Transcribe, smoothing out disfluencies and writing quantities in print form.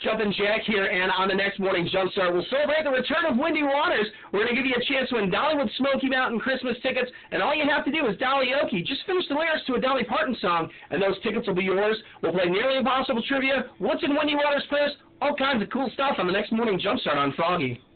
Jumpin' Jack here, and on the next morning Jumpstart, we'll celebrate the return of Windy Waters. We're going to give you a chance to win Dollywood Smoky Mountain Christmas tickets, and all you have to do is Dolly-oake. Just finish the lyrics to a Dolly Parton song, and those tickets will be yours. We'll play Nearly Impossible Trivia, What's in Windy Waters Quiz, all kinds of cool stuff on the next morning Jumpstart on Froggy.